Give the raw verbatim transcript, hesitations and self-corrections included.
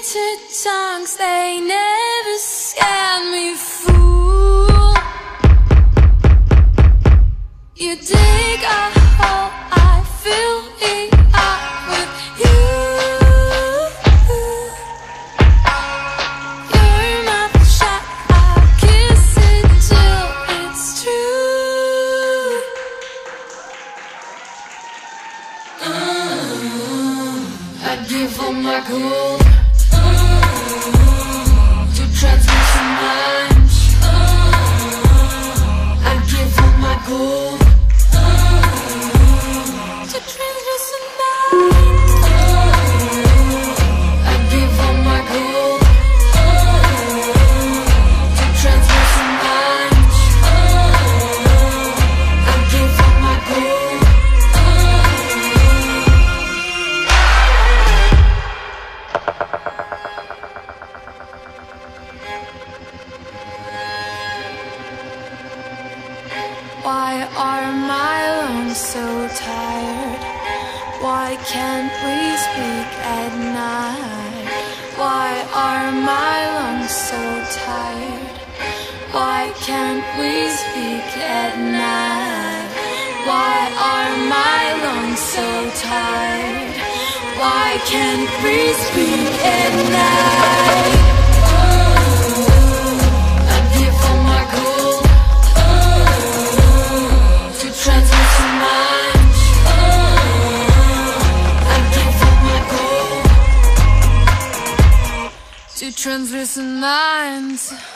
painted tongues, they never scan me, fool. You dig a hole, I fill it up with you. Your mouth shut, I kiss it till it's true. uh, I'd give all my gold to transmit some minds. I'd give all my gold to transmit some minds. I'd give all my gold to transmit some minds. I'd give all my gold. Why are my lungs so tired? Why can't we speak at night? Why are my lungs so tired? Why can't we speak at night? Why are my lungs so tired? Why can't we speak at night? Transmit some minds. I'd give all my gold to transmit some minds.